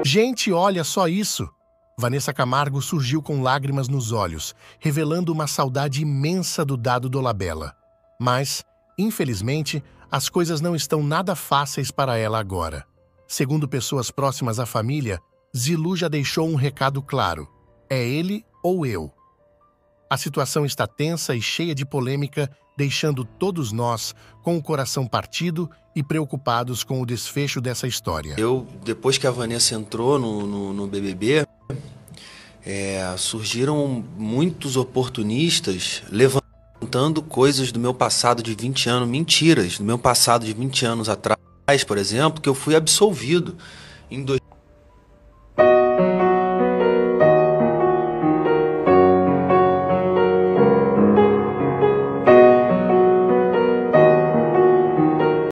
Gente, olha só isso! Vanessa Camargo surgiu com lágrimas nos olhos, revelando uma saudade imensa do Dado Dolabella. Mas, infelizmente, as coisas não estão nada fáceis para ela agora. Segundo pessoas próximas à família, Zilu já deixou um recado claro: é ele ou eu. A situação está tensa e cheia de polêmica, deixando todos nós com o coração partido e preocupados com o desfecho dessa história. Depois que a Vanessa entrou no BBB, surgiram muitos oportunistas levantando coisas do meu passado de 20 anos, mentiras do meu passado de 20 anos atrás, por exemplo, que eu fui absolvido em